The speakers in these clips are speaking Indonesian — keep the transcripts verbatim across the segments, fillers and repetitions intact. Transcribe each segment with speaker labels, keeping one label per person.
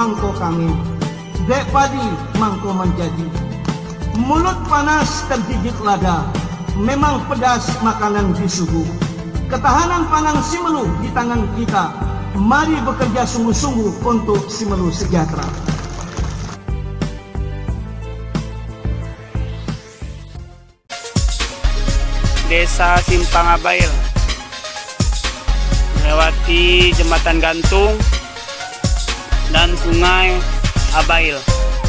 Speaker 1: mangko kami, dek padi mangko menjadi. Mulut panas tergigit lada, memang pedas makanan disuguh. Ketahanan pangan Simelu di tangan kita. Mari bekerja sungguh-sungguh untuk Simelu sejahtera.
Speaker 2: Desa Simpang Abail, melewati jembatan gantung dan sungai Abail.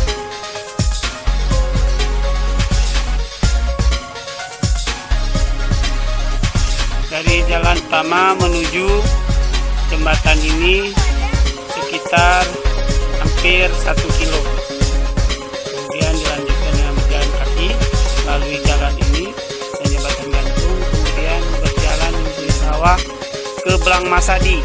Speaker 2: Dari jalan utama menuju jembatan ini sekitar hampir satu kilo. Kemudian dilanjutkan dengan berjalan kaki melalui jalan ini dan jembatan gantung, kemudian berjalan menuju sawah ke Belang Masadi.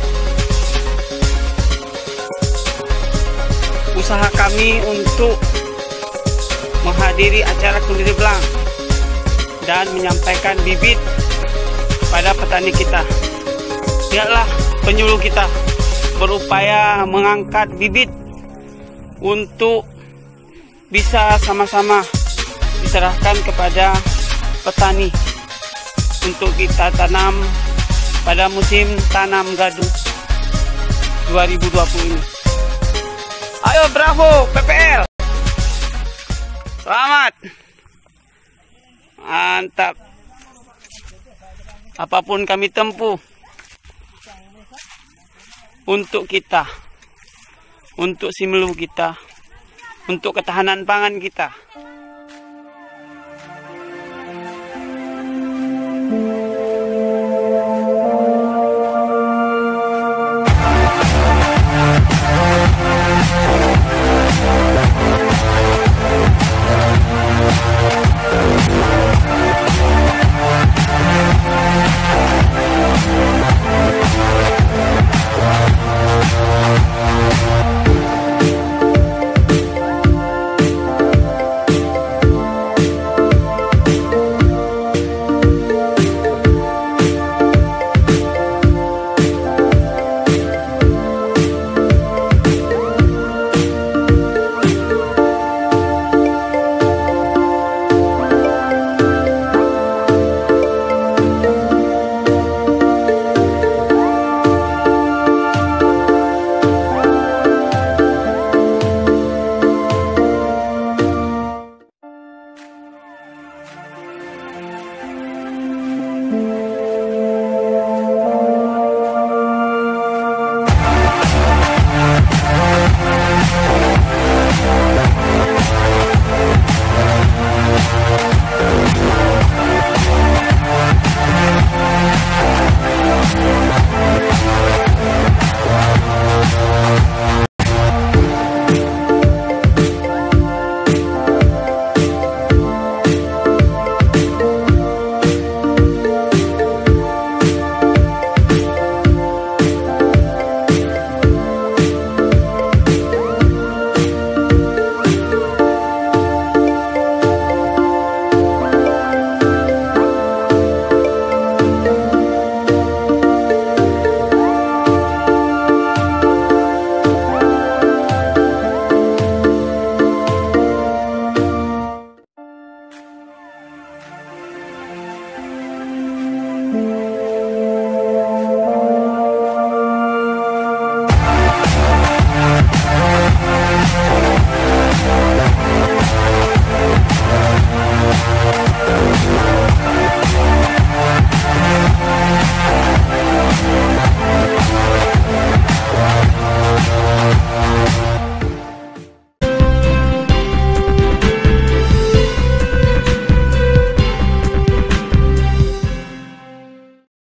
Speaker 2: Usaha kami untuk menghadiri acara Kundiri Belang dan menyampaikan bibit pada petani kita. Lihatlah penyuluh kita berupaya mengangkat bibit untuk bisa sama-sama diserahkan kepada petani untuk kita tanam pada musim tanam gadu dua ribu dua puluh ini. Ayo bravo P P L, selamat, mantap. Apapun kami tempuh untuk kita, untuk Simelu kita, untuk ketahanan pangan kita.